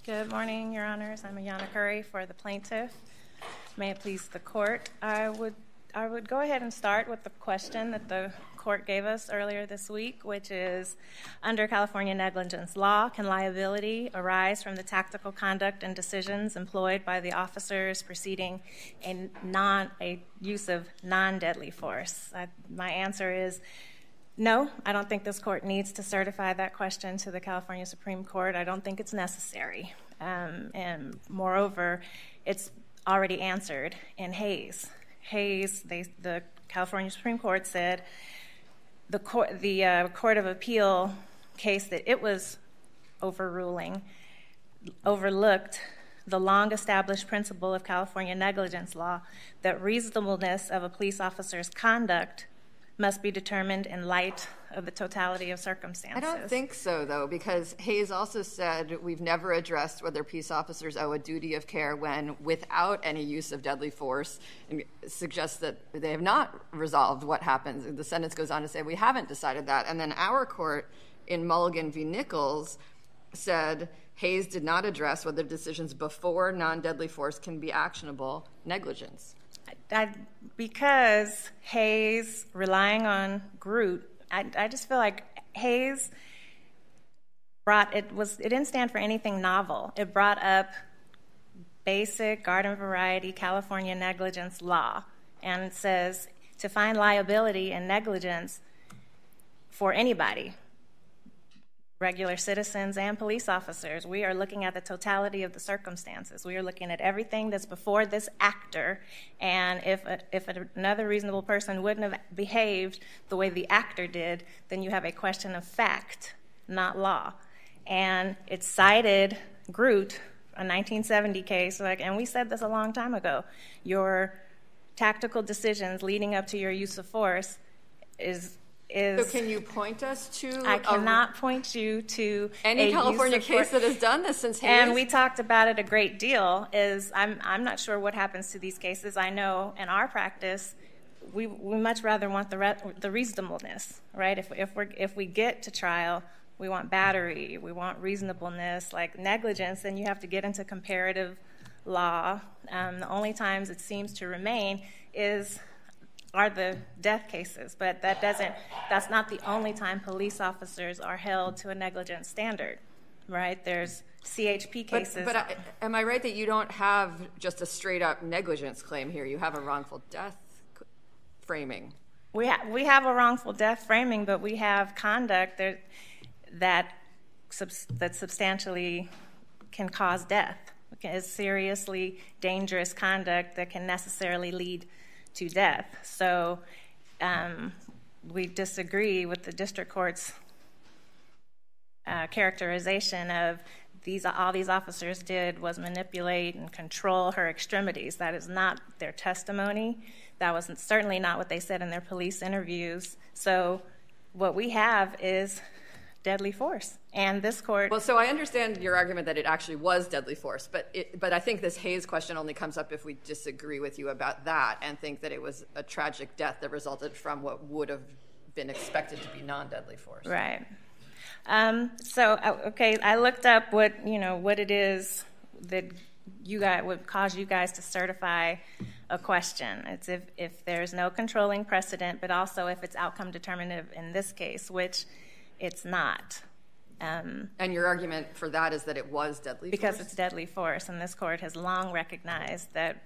Good morning, Your Honors. I'm Ayanna Curry for the plaintiff. May it please the court. I would go ahead and start with the question that the court gave us earlier this week, which is, under California negligence law, can liability arise from the tactical conduct and decisions employed by the officers preceding a use of non-deadly force? My answer is no. I don't think this court needs to certify that question to the California Supreme Court. I don't think it's necessary. And moreover, it's already answered in Hayes. Hayes, the California Supreme Court said the Court of Appeal case that it was overruling overlooked the long-established principle of California negligence law that reasonableness of a police officer's conduct must be determined in light of the totality of circumstances. I don't think so, though, because Hayes also said we've never addressed whether peace officers owe a duty of care when without any use of deadly force, and suggests that they have not resolved what happens. The sentence goes on to say we haven't decided that. And then our court in Mulligan v. Nichols said Hayes did not address whether decisions before non-deadly force can be actionable negligence. Because Hayes, relying on Groot, I just feel like Hayes it didn't stand for anything novel. It brought up basic garden variety California negligence law, and it says to find liability and negligence for anybody, regular citizens and police officers, we are looking at the totality of the circumstances. We are looking at everything that's before this actor, and if another reasonable person wouldn't have behaved the way the actor did, then you have a question of fact, not law. And it cited Groot, a 1970 case, and we said this a long time ago, your tactical decisions leading up to your use of force is. So can you point us to? I cannot point you to any California case that has done this since Hayes. And we talked about it a great deal. I'm not sure what happens to these cases. I know in our practice, we much rather want the reasonableness, right? If we get to trial, we want battery, we want reasonableness, like negligence. Then you have to get into comparative law. The only times it seems to remain are the death cases, but that's not the only time police officers are held to a negligence standard, right? There's CHP cases. But am I right that you don't have just a straight-up negligence claim here? You have a wrongful death framing. We have a wrongful death framing, but we have conduct that substantially can cause death. It's seriously dangerous conduct that can necessarily lead to death. So we disagree with the district court's characterization of all these officers did was manipulate and control her extremities. That is not their testimony. That was certainly not what they said in their police interviews. So what we have is deadly force. And this court... Well, so I understand your argument that it actually was deadly force, but I think this Hayes question only comes up if we disagree with you about that and think that it was a tragic death that resulted from what would have been expected to be non-deadly force. Right. I looked up what it is that would cause you guys to certify a question. It's if there's no controlling precedent, but also if it's outcome determinative in this case, which it's not. And your argument for that is that it was deadly force? Because it's deadly force, and this court has long recognized that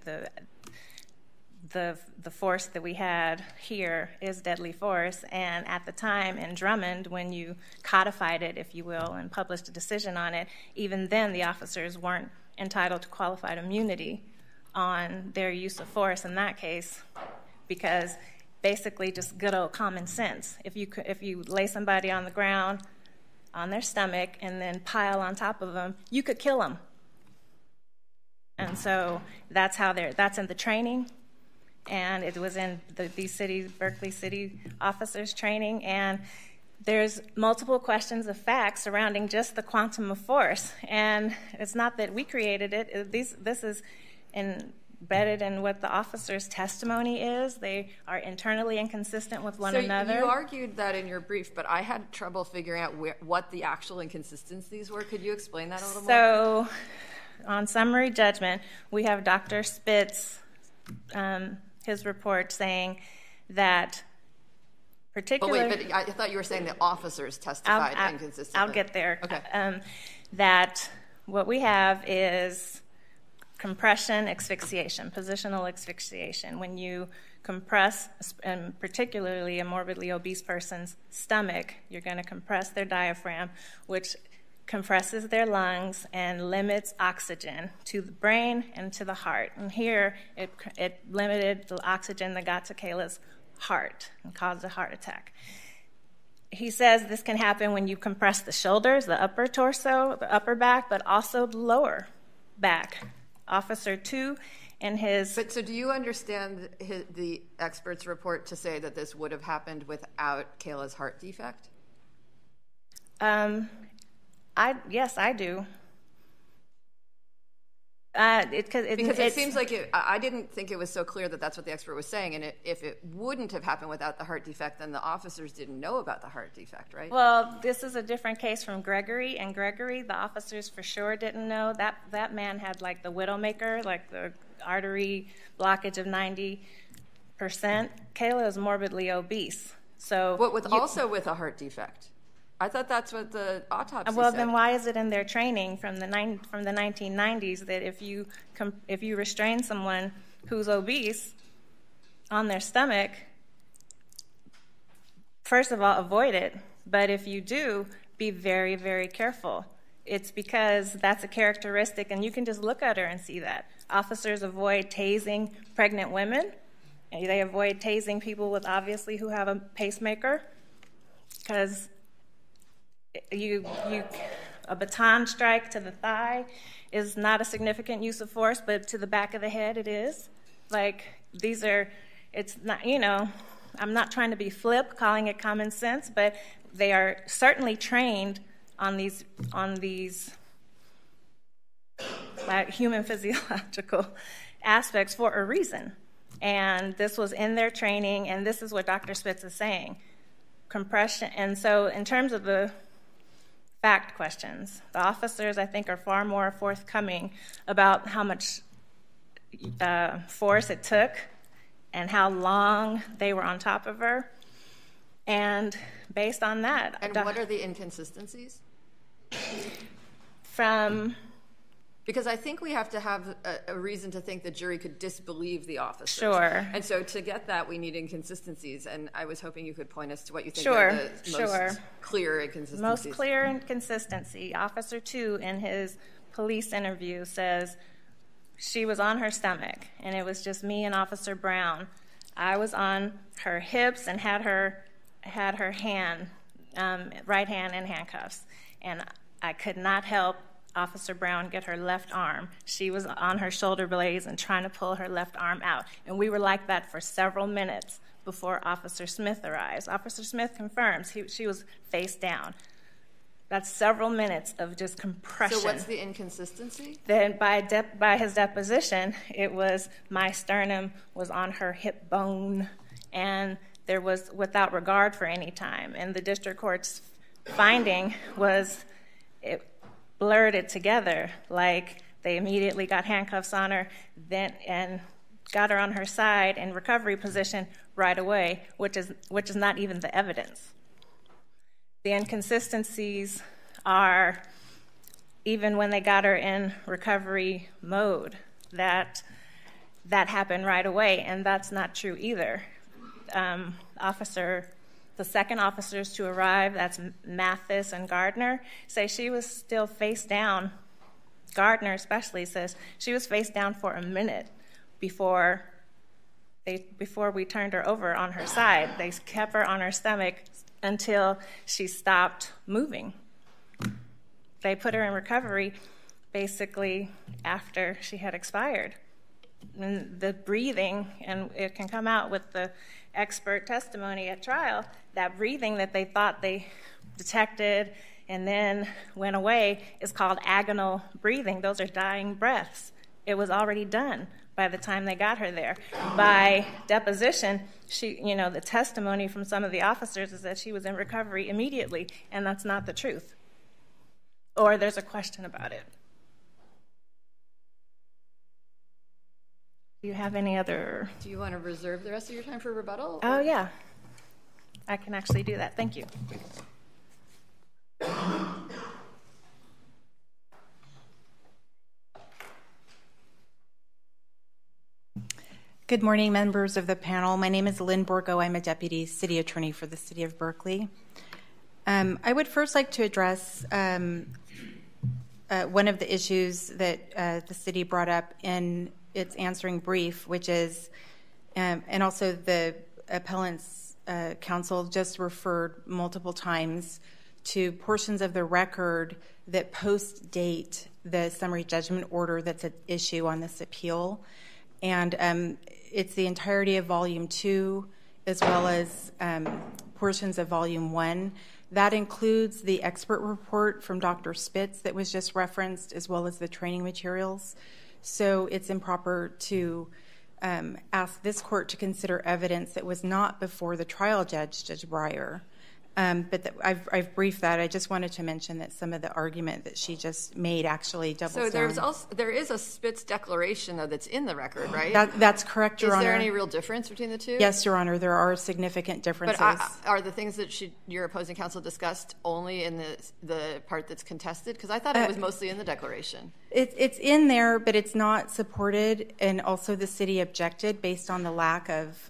the force that we had here is deadly force. And at the time in Drummond, when you codified it, if you will, and published a decision on it, even then the officers weren't entitled to qualified immunity on their use of force in that case, because basically just good old common sense. If you lay somebody on the ground on their stomach and then pile on top of them, you could kill them. And so that's in the training, and it was in these Berkeley city officers training, and there's multiple questions of facts surrounding just the quantum of force. And it's not that we created it. This is in embedded in what the officer's testimony is. They are internally inconsistent with one another. So you argued that in your brief, but I had trouble figuring out what the actual inconsistencies were. Could you explain that a little more? So on summary judgment, we have Dr. Spitz, his report saying that particularly... But wait, but I thought you were saying the officers testified inconsistently. I'll get there. Okay. That what we have is compression asphyxiation, positional asphyxiation. When you compress, and particularly a morbidly obese person's stomach, you're going to compress their diaphragm, which compresses their lungs and limits oxygen to the brain and to the heart. And here, it limited the oxygen that got to Kayla's heart and caused a heart attack. He says this can happen when you compress the shoulders, the upper torso, the upper back, but also the lower back. Officer 2 in his... But so do you understand the expert's report to say that this would have happened without Kayla's heart defect? Yes, I do. Because it seems like I didn't think it was so clear that that's what the expert was saying, and if it wouldn't have happened without the heart defect, then the officers didn't know about the heart defect, right? Well, this is a different case from Gregory, and Gregory, the officers for sure didn't know. That man had like the widowmaker, like the artery blockage of 90%. Kayla is morbidly obese. So also with a heart defect. I thought that's what the autopsy Well, said. then why is it in their training from the 1990s that if you restrain someone who's obese on their stomach, first of all, avoid it. But if you do, be very, very careful. It's because that's a characteristic, and you can just look at her and see that. Officers avoid tasing pregnant women. They avoid tasing people with obviously who have a pacemaker, because a baton strike to the thigh is not a significant use of force, but to the back of the head it is. Like, it's not, I'm not trying to be flip, calling it common sense, but they are certainly trained on these human physiological aspects for a reason. And this was in their training, and this is what Dr. Spitz is saying. Compression, and so in terms of the fact questions, the officers, I think, are far more forthcoming about how much force it took and how long they were on top of her. And based on that... And what are the inconsistencies? Because I think we have to have a reason to think the jury could disbelieve the officers. Sure. And so to get that, we need inconsistencies. And I was hoping you could point us to what you think are the most clear inconsistencies. Most clear inconsistency. Officer 2, in his police interview, says she was on her stomach, and it was just me and Officer Brown. I was on her hips and had her hand, right hand in handcuffs. And I could not help Officer Brown get her left arm. She was on her shoulder blades and trying to pull her left arm out. And we were like that for several minutes before Officer Smith arrives. Officer Smith confirms she was face down. That's several minutes of just compression. So what's the inconsistency? Then by his deposition, it was my sternum was on her hip bone, and there was without regard for any time. And the district court's finding was it blurred it together, like they immediately got handcuffs on her and got her on her side in recovery position right away, which is not even the evidence. The inconsistencies are even when they got her in recovery mode, that happened right away, and that's not true either. The second officers to arrive, that's Mathis and Gardner, say she was still face down. Gardner especially says she was face down for a minute before we turned her over on her side. They kept her on her stomach until she stopped moving. They put her in recovery basically after she had expired. And the breathing, and it can come out with the expert testimony at trial, that breathing that they thought they detected and then went away is called agonal breathing. Those are dying breaths. It was already done by the time they got her there. By deposition, the testimony from some of the officers is that she was in recovery immediately, and that's not the truth. Or there's a question about it. Do you have any other? Do you want to reserve the rest of your time for rebuttal? Oh, yeah. I can actually do that. Thank you. Good morning, members of the panel. My name is Lynn Borgo. I'm a deputy city attorney for the city of Berkeley. I would first like to address one of the issues that the city brought up in its answering brief, which is, and also the appellant's counsel just referred multiple times to portions of the record that post-date the summary judgment order that's at issue on this appeal. And it's the entirety of Volume 2 as well as portions of Volume 1. That includes the expert report from Dr. Spitz that was just referenced, as well as the training materials. So it's improper to ask this court to consider evidence that was not before the trial judge, Judge Breyer. But I've briefed that. I just wanted to mention that some of the argument that she just made actually doubles down. So there is a Spitz declaration, though, that's in the record, right? That's correct, Your Honor. Is there any real difference between the two? Yes, Your Honor, there are significant differences. But are the things that your opposing counsel discussed only in the part that's contested? Because I thought it was mostly in the declaration. It's in there, but it's not supported, and also the city objected based on the lack of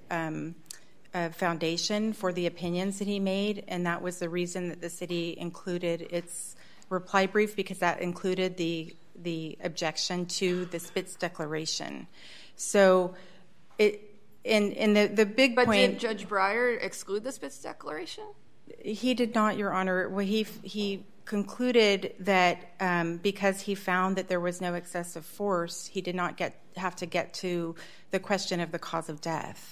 foundation for the opinions that he made, and that was the reason that the city included its reply brief, because that included the objection to the Spitz declaration. So the big point. But did Judge Breyer exclude the Spitz declaration? He did not, Your Honor. Well, he concluded that because he found that there was no excessive force, he did not have to get to the question of the cause of death.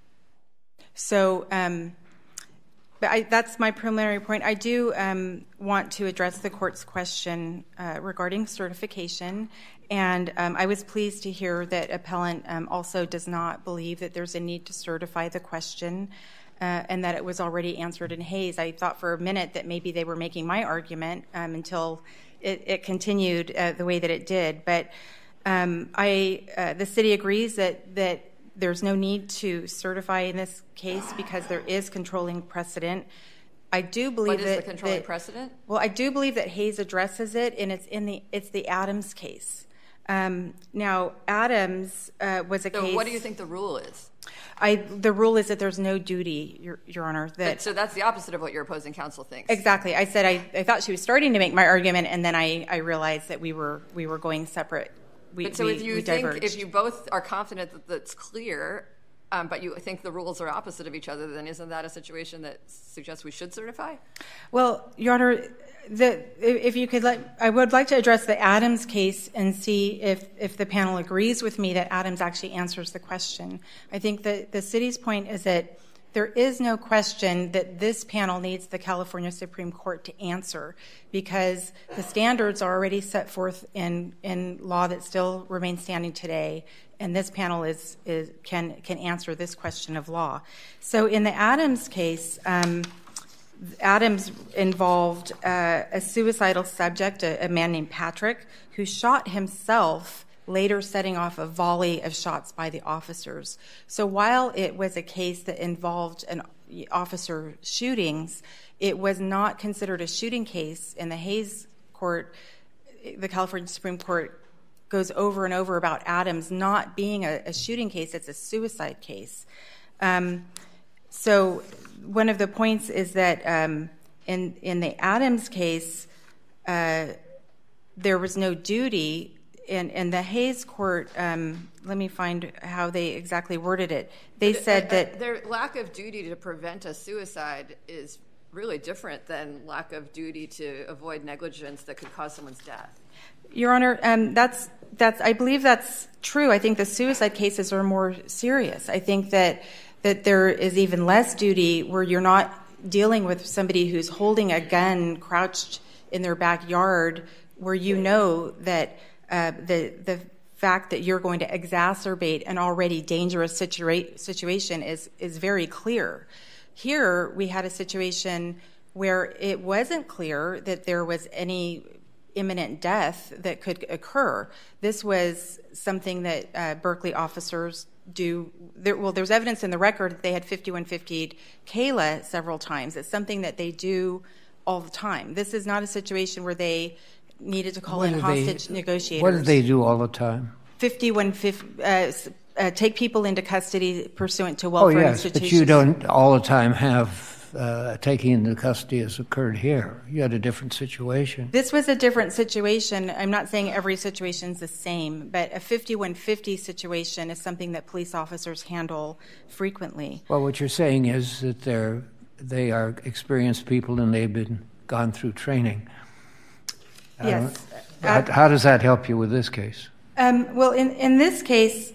So that's my preliminary point. I do want to address the court's question regarding certification, and I was pleased to hear that appellant also does not believe that there's a need to certify the question and that it was already answered in Hayes. I thought for a minute that maybe they were making my argument until it continued the way that it did. But the city agrees that there's no need to certify in this case because there is controlling precedent. I do believe what is the controlling precedent? Well, I do believe that Hayes addresses it, and it's the Adams case. Now, Adams was a case. So, what do you think the rule is? The rule is that there's no duty, Your Honor. So that's the opposite of what your opposing counsel thinks. Exactly. I said I thought she was starting to make my argument, and then I realized that we were going separate. If you both are confident that that's clear, but you think the rules are opposite of each other, then isn't that a situation that suggests we should certify? Well, Your Honor, if you could I would like to address the Adams case and see if the panel agrees with me that Adams actually answers the question. I think that the city's point is that there is no question that this panel needs the California Supreme Court to answer because the standards are already set forth in law that still remains standing today, and this panel can answer this question of law. So in the Adams case, Adams involved a suicidal subject, a man named Patrick, who shot himself, later setting off a volley of shots by the officers. So while it was a case that involved an officer shootings, it was not considered a shooting case. In the Hayes court, the California Supreme Court goes over and over about Adams not being a shooting case, it's a suicide case. So one of the points is that in the Adams case, there was no duty. In the Hayes court, let me find how they exactly worded it. They said that their lack of duty to prevent a suicide is really different than lack of duty to avoid negligence that could cause someone's death. Your Honor, that's I believe that's true. I think the suicide cases are more serious. I think that there is even less duty where you're not dealing with somebody who's holding a gun crouched in their backyard, where you know that the fact that you're going to exacerbate an already dangerous situation is very clear. Here, we had a situation where it wasn't clear that there was any imminent death that could occur. This was something that Berkeley officers do. There's evidence in the record that they had 5150'd Kayla several times. It's something that they do all the time. This is not a situation where they needed to call in hostage negotiators. What do they do all the time? 5150, take people into custody pursuant to welfare institutions. But you don't all the time have taking into custody as occurred here. You had a different situation. This was a different situation. I'm not saying every situation is the same, but a 5150 situation is something that police officers handle frequently. Well, what you're saying is that they are experienced people and they've gone through training. Yes. How does that help you with this case? Well, in this case,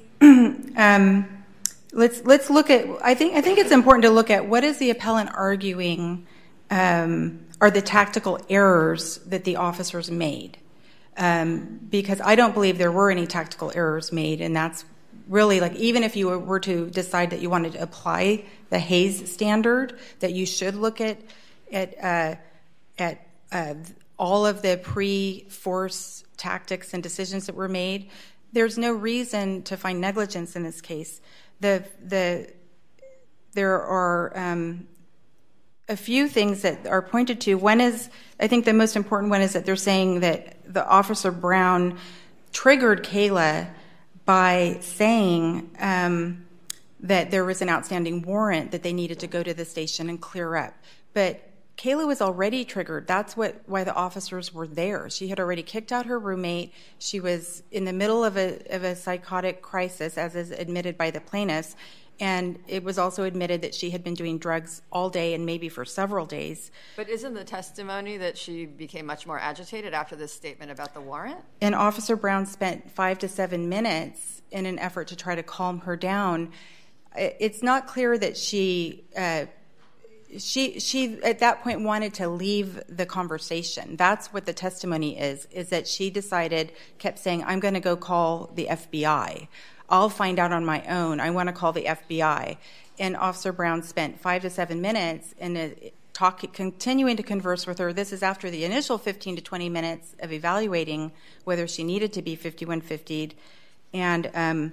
let's look at. I think it's important to look at what is the appellant arguing are the tactical errors that the officers made, because I don't believe there were any tactical errors made, and that's really like even if you were to decide that you wanted to apply the Hayes standard, that you should look at all of the pre-force tactics and decisions that were made. There's no reason to find negligence in this case. There are a few things that are pointed to. One is, I think the most important one is that they're saying that the Officer Brown triggered Kayla by saying that there was an outstanding warrant that they needed to go to the station and clear up. But Kayla was already triggered. That's why the officers were there. She had already kicked out her roommate. She was in the middle of a psychotic crisis, as is admitted by the plaintiffs. And it was also admitted that she had been doing drugs all day and maybe for several days. But isn't the testimony that she became much more agitated after this statement about the warrant? And Officer Brown spent 5 to 7 minutes in an effort to try to calm her down. It's not clear that she at that point wanted to leave the conversation. That's what the testimony is that she kept saying, I'm going to go call the FBI. I'll find out on my own. I want to call the FBI. And Officer Brown spent 5 to 7 minutes continuing to converse with her. This is after the initial 15 to 20 minutes of evaluating whether she needed to be 5150'd. And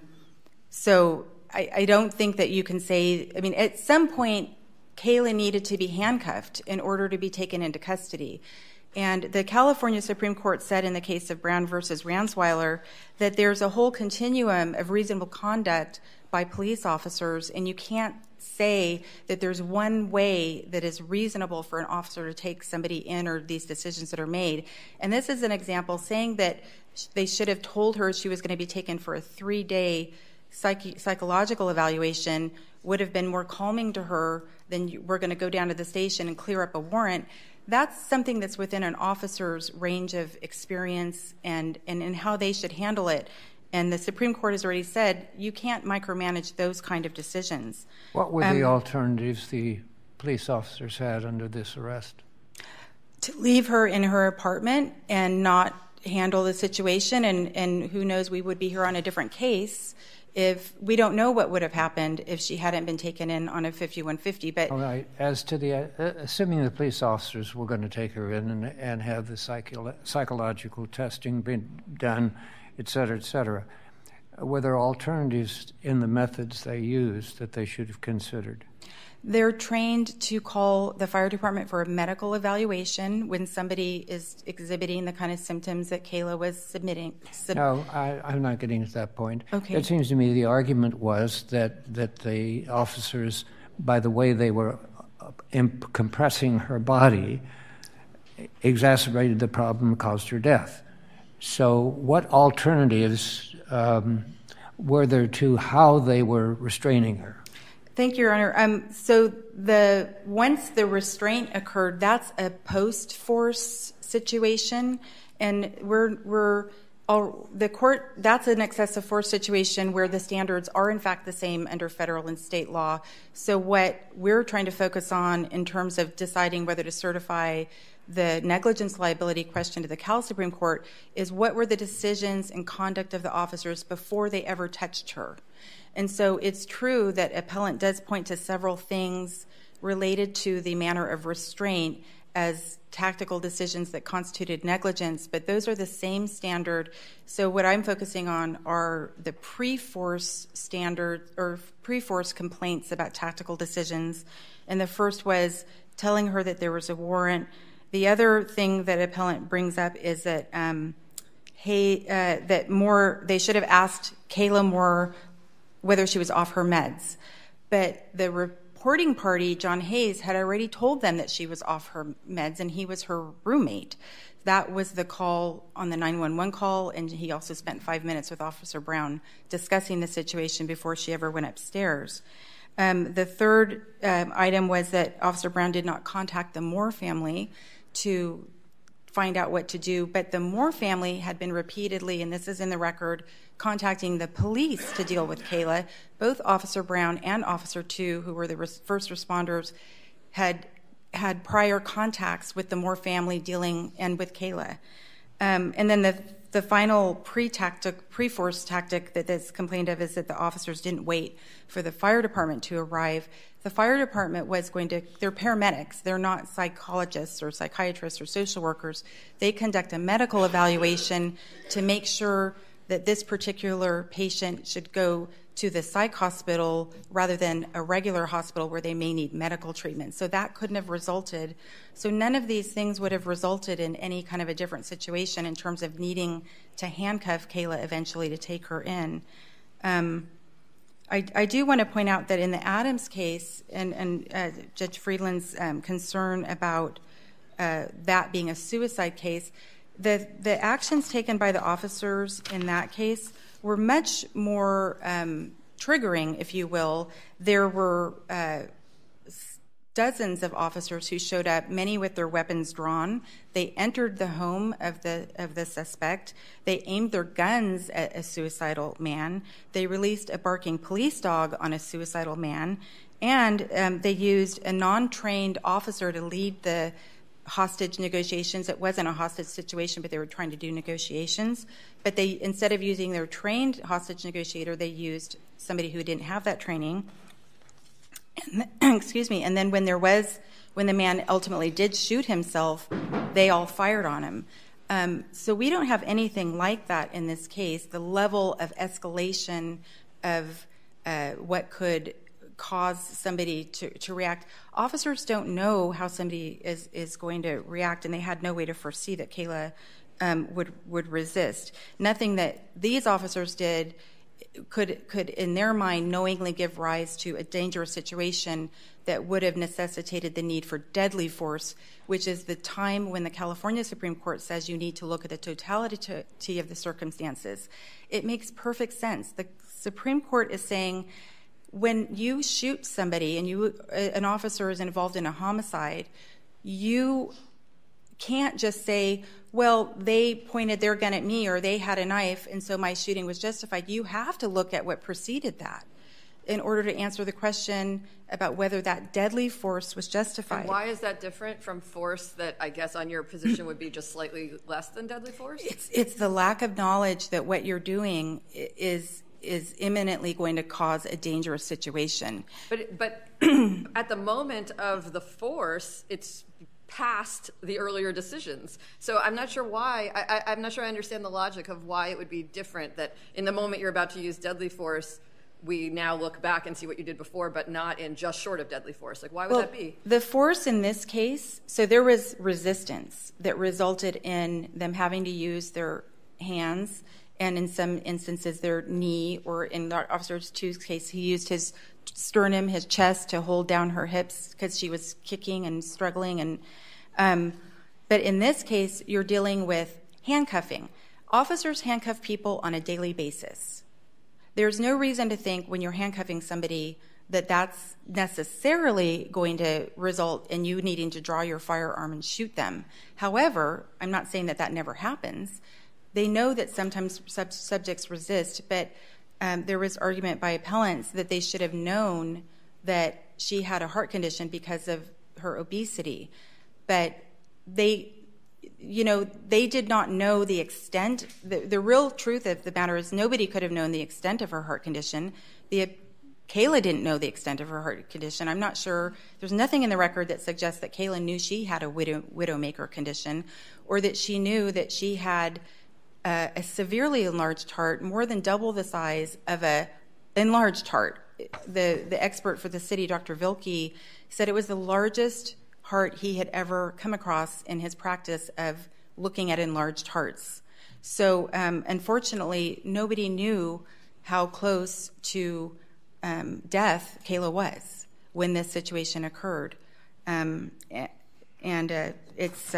so I don't think that you can say, I mean, at some point, Kayla needed to be handcuffed in order to be taken into custody. And the California Supreme Court said in the case of Brown versus Ransweiler that there's a whole continuum of reasonable conduct by police officers, and you can't say that there's one way that is reasonable for an officer to take somebody in or these decisions that are made. And this is an example saying that they should have told her she was going to be taken for a 3-day psychological evaluation would have been more calming to her than we're going to go down to the station and clear up a warrant. That's something that's within an officer's range of experience and how they should handle it. And the Supreme Court has already said you can't micromanage those kind of decisions. What were the alternatives the police officers had under this arrest? To leave her in her apartment and not handle the situation, and who knows, we would be here on a different case if we don't know what would have happened if she hadn't been taken in on a 5150. But all right, as to the assuming the police officers were going to take her in and have the psychological testing been done, et cetera, were there alternatives in the methods they used that they should have considered? They're trained to call the fire department for a medical evaluation when somebody is exhibiting the kind of symptoms that Kayla was submitting. No, I'm not getting to that point. Okay. It seems to me the argument was that the officers, by the way they were compressing her body, exacerbated the problem and caused her death. So what alternatives were there to how they were restraining her? Thank you, Your Honor. So once the restraint occurred, that's a post-force situation, and the court, that's an excessive force situation where the standards are in fact the same under federal and state law. So what we're trying to focus on in terms of deciding whether to certify the negligence liability question to the Cal Supreme Court is what were the decisions and conduct of the officers before they ever touched her. And so it's true that appellant does point to several things related to the manner of restraint as tactical decisions that constituted negligence, but those are the same standard. So what I'm focusing on are the pre-force standard or pre-force complaints about tactical decisions. And the first was telling her that there was a warrant. The other thing that appellant brings up is that that Moore, they should have asked Kayla Moore whether she was off her meds. But the reporting party, John Hayes, had already told them that she was off her meds, and he was her roommate. That was the call on the 911 call, and he also spent 5 minutes with Officer Brown discussing the situation before she ever went upstairs. The third item was that Officer Brown did not contact the Moore family to find out what to do, but the Moore family had been repeatedly, and this is in the record, contacting the police to deal with Kayla. Both Officer Brown and Officer Tu, who were the first responders, had prior contacts with the Moore family dealing and with Kayla. And then the final pre-force tactic that is complained of is that the officers didn't wait for the fire department to arrive. The fire department was they're paramedics. They're not psychologists or psychiatrists or social workers. They conduct a medical evaluation to make sure that this particular patient should go to the psych hospital rather than a regular hospital where they may need medical treatment. So that couldn't have resulted. So none of these things would have resulted in any kind of a different situation in terms of needing to handcuff Kayla eventually to take her in. I do want to point out that in the Adams case, and Judge Friedland's concern about that being a suicide case, the actions taken by the officers in that case were much more triggering, if you will. There were dozens of officers who showed up, many with their weapons drawn. They entered the home of the suspect. They aimed their guns at a suicidal man. They released a barking police dog on a suicidal man. And they used a non-trained officer to lead the hostage negotiations. It wasn't a hostage situation, but they were trying to do negotiations. But they, instead of using their trained hostage negotiator, they used somebody who didn't have that training. Excuse me. And then when the man ultimately did shoot himself, they all fired on him. So we don't have anything like that in this case. The level of escalation of what could cause somebody to react. Officers don't know how somebody is going to react, and they had no way to foresee that Kayla would resist. Nothing that these officers did could in their mind knowingly give rise to a dangerous situation that would have necessitated the need for deadly force, which is the time when the California Supreme Court says you need to look at the totality of the circumstances. It makes perfect sense. The Supreme Court is saying when you shoot somebody and an officer is involved in a homicide, you can't just say, well, they pointed their gun at me or they had a knife and so my shooting was justified. You have to look at what preceded that in order to answer the question about whether that deadly force was justified. And why is that different from force that I guess on your position would be just slightly less than deadly force? It's the lack of knowledge that what you're doing is imminently going to cause a dangerous situation. But at the moment of the force, it's past the earlier decisions. So I'm not sure why. I'm not sure I understand the logic of why it would be different that in the moment you're about to use deadly force, we now look back and see what you did before, but not in just short of deadly force. Like, why would that be? The force in this case, so there was resistance that resulted in them having to use their hands and in some instances their knee, or in Officer Tu's case, he used his sternum, his chest, to hold down her hips because she was kicking and struggling. But in this case, you're dealing with handcuffing. Officers handcuff people on a daily basis. There's no reason to think when you're handcuffing somebody that that's necessarily going to result in you needing to draw your firearm and shoot them. However, I'm not saying that never happens. They know that sometimes subjects resist, but there was argument by appellants that they should have known that she had a heart condition because of her obesity. But they did not know the extent. The real truth of the matter is nobody could have known the extent of her heart condition. Kayla didn't know the extent of her heart condition. I'm not sure. There's nothing in the record that suggests that Kayla knew she had a widowmaker condition, or that she knew that she had a severely enlarged heart, more than double the size of a enlarged heart. The expert for the city, Dr. Vilke, said it was the largest heart he had ever come across in his practice of looking at enlarged hearts. So unfortunately, nobody knew how close to death Kayla was when this situation occurred. It's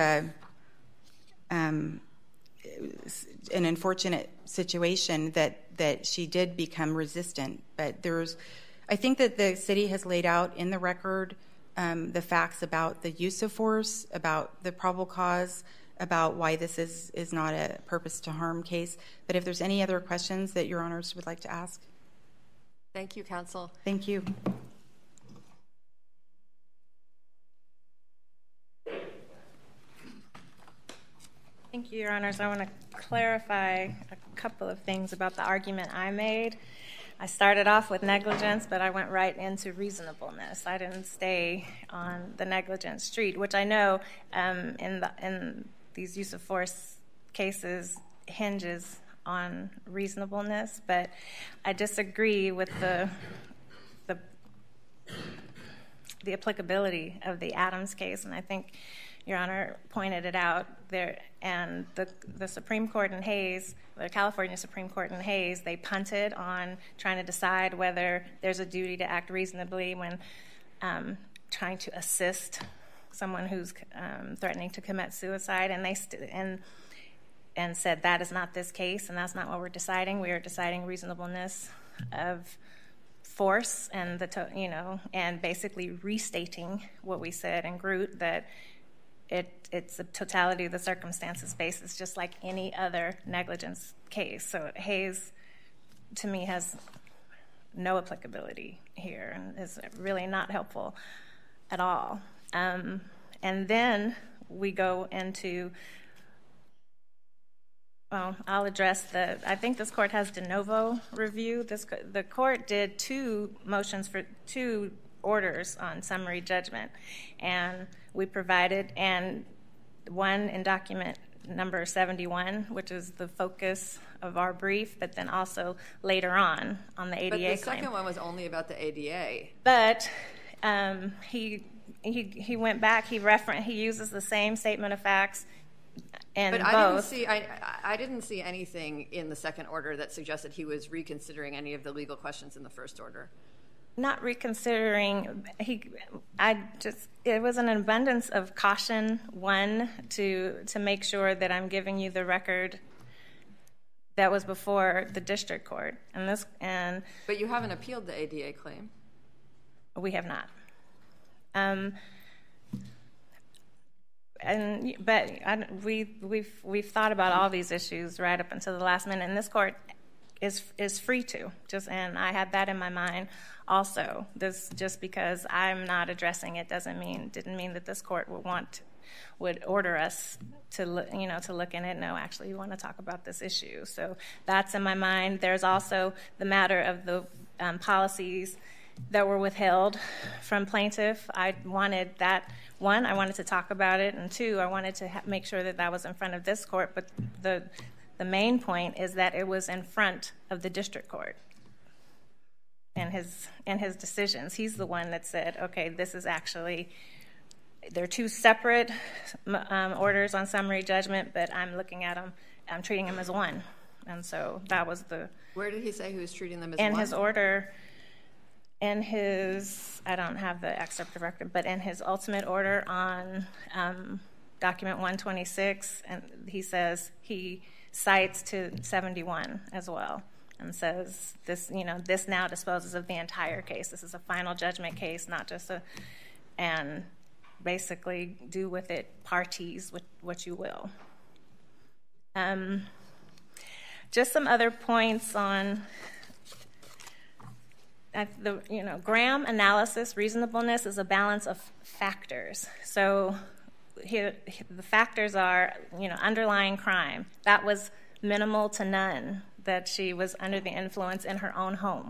an unfortunate situation that she did become resistant. But I think that the city has laid out in the record the facts about the use of force, about the probable cause, about why this is not a purpose to harm case. But if there's any other questions that your honors would like to ask. Thank you, counsel. Thank you. Thank you, Your Honors. I want to clarify a couple of things about the argument I made. I started off with negligence, but I went right into reasonableness. I didn't stay on the negligence street, which I know in these use of force cases hinges on reasonableness, but I disagree with the applicability of the Adams case, and I think Your Honor pointed it out there. And the Supreme Court in Hayes, the California Supreme Court in Hayes, they punted on trying to decide whether there's a duty to act reasonably when trying to assist someone who's threatening to commit suicide, and they and said that is not this case, and that's not what we're deciding. We are deciding reasonableness of force, and and basically restating what we said in Groot, that it's a totality of the circumstances basis, just like any other negligence case. So Hayes, to me, has no applicability here and is really not helpful at all. And then we go into, I'll address I think this court has de novo review. The court did two orders on summary judgment, and we provided, and one in document number 71, which is the focus of our brief, but then also later on the ADA claim. But the second one was only about the ADA. But he went back, he uses the same statement of facts in both. I didn't see anything in the second order that suggested he was reconsidering any of the legal questions in the first order. Not reconsidering. It was an abundance of caution, one, to make sure that I'm giving you the record that was before the district court. But you haven't appealed the ADA claim. We have not. We've thought about all these issues right up until the last minute, and this court is free to. And I had that in my mind also. This, just because I'm not addressing it didn't mean that this court would order us to look in it. No, actually, you want to talk about this issue. So that's in my mind. There's also the matter of the policies that were withheld from plaintiff. I wanted that. One, I wanted to talk about it, and two, I wanted to make sure that was in front of this court. But the main point is that it was in front of the district court and his decisions. He's the one that said, okay, this is actually, they're two separate orders on summary judgment, but I'm looking at them, I'm treating them as one. And so that was Where did he say he was treating them as one? In his order, I don't have the excerpt of record, but in his ultimate order on document 126, and he says he cites to 71 as well, and says this now disposes of the entire case. This is a final judgment case, not just and basically do with it parties what you will. Just some other points on Graham analysis. Reasonableness is a balance of factors. So the factors are, underlying crime. That was minimal to none, that she was under the influence in her own home.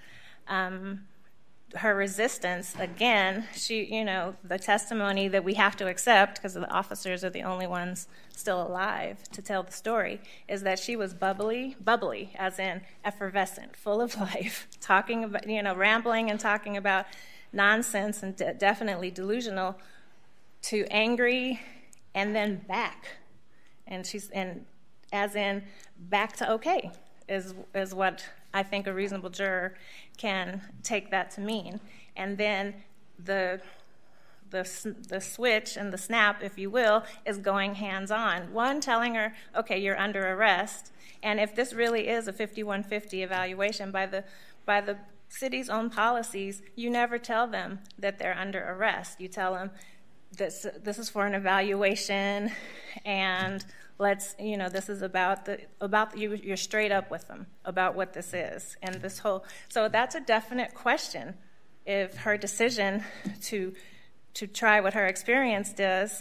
Her resistance, again, the testimony that we have to accept, because the officers are the only ones still alive to tell the story, is that she was bubbly, as in effervescent, full of life, talking about, rambling and talking about nonsense, and definitely delusional, to angry, and then back. And as in back to okay, is what I think a reasonable juror can take that to mean. And then the switch and the snap, if you will, is going hands-on. One, telling her, okay, you're under arrest. And if this really is a 5150 evaluation by the city's own policies, you never tell them that they're under arrest. You tell them this is for an evaluation, and this is about you're straight up with them about what this is. And so that's a definite question. If her decision to try what her experience does,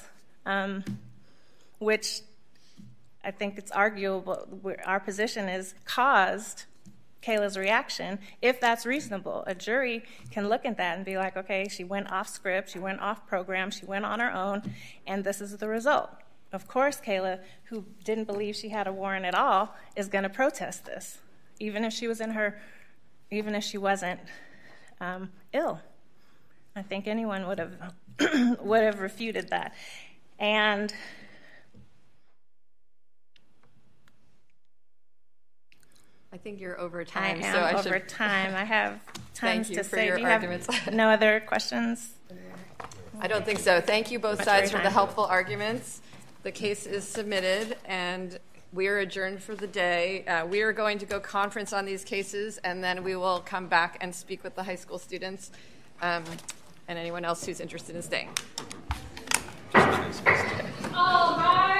which I think it's arguable, our position is caused Kayla's reaction, if that's reasonable. A jury can look at that and be like, okay, she went off script, she went off program, she went on her own, and this is the result. Of course, Kayla, who didn't believe she had a warrant at all, is going to protest this, even if she wasn't ill. I think anyone would have refuted that. And I think you're over time. I have tons to say. Do you have no other questions? I don't think so. Thank you both sides for the helpful arguments. The case is submitted, and we are adjourned for the day. We are going to go conference on these cases, and then we will come back and speak with the high school students and anyone else who's interested in staying. All right.